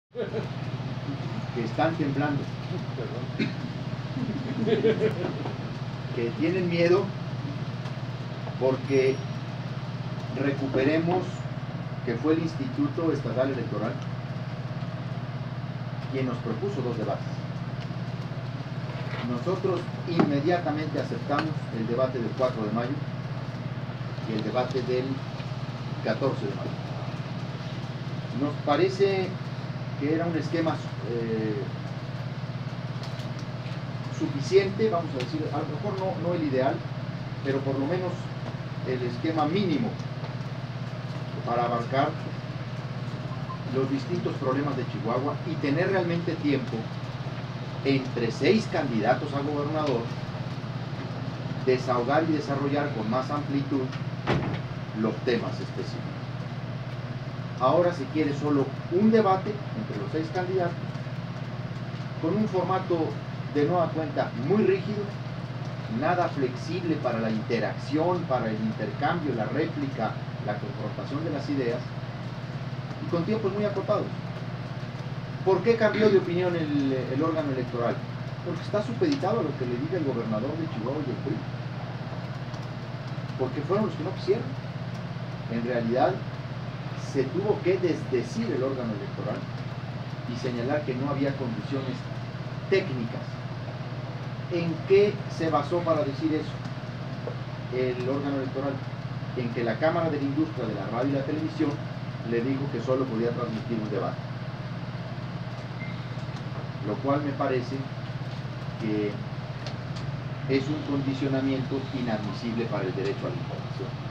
que están temblando, que tienen miedo porque recuperemos que fue el Instituto Estatal Electoral quien nos propuso 2 debates. Nosotros inmediatamente aceptamos el debate del 4 de mayo y el debate del 14 de mayo. Nos parece que era un esquema suficiente, vamos a decir, a lo mejor no el ideal, pero por lo menos el esquema mínimo para abarcar los distintos problemas de Chihuahua y tener realmente tiempo entre 6 candidatos a gobernador, desahogar y desarrollar con más amplitud los temas específicos. Ahora se quiere solo un debate entre los 6 candidatos, con un formato de nueva cuenta muy rígido, nada flexible para la interacción, para el intercambio, la réplica, la confrontación de las ideas, y con tiempos muy acotados. ¿Por qué cambió de opinión el órgano electoral? Porque está supeditado a lo que le diga el gobernador de Chihuahua y el PRI. Porque fueron los que no quisieron. En realidad, se tuvo que desdecir el órgano electoral y señalar que no había condiciones técnicas. ¿En qué se basó para decir eso el órgano electoral? En que la Cámara de la Industria de la Radio y la Televisión le dijo que solo podía transmitir un debate, lo cual me parece que es un condicionamiento inadmisible para el derecho a la información.